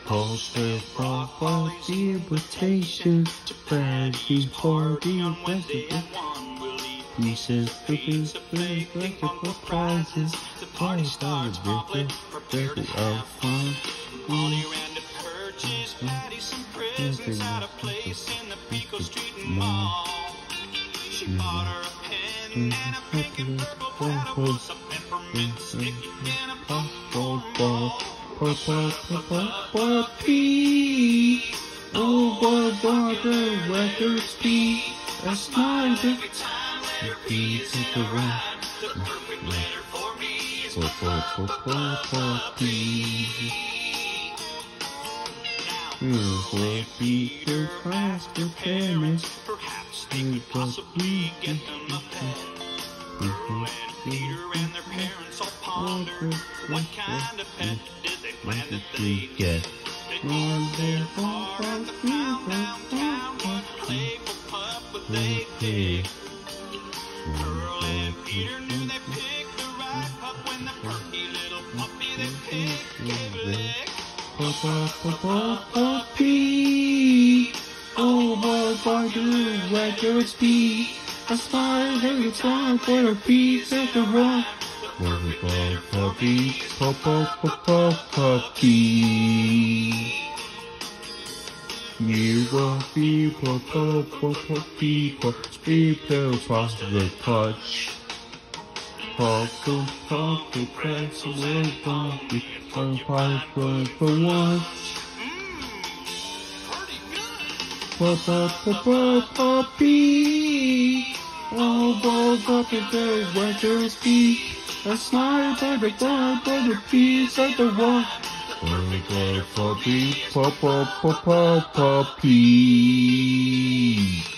for the invitation to Bradley for the investigation. Pieces, cookies, for prizes. The party starts public, prepare to have fun. Molly ran to purchase Patty some presents at a place in the Pico Street Mall. She bought her a penny and a pink and purple platypus, a peppermint stick and a puppy. Oh, what the records be? That's nice every time they repeat the rhyme. The perfect letter for me is if Peter asked their parents, perhaps they could possibly get them a pet. Pearl and Peter and their parents all pondered, what kind of pet did they plan that they get? They looked their far at the field and found a playful pup with a pig. Pearl and Peter knew they picked the right pup when the perky little puppy they picked gave a lick. Puppy, oh boy, do records be? I smile every time for a piece of the rock. Puppy. You will be people past the touch. Puppy, press away, puppy, for one. Puppy, oh, boy, the weather's be. A smile by the piece of the wall. Puppy.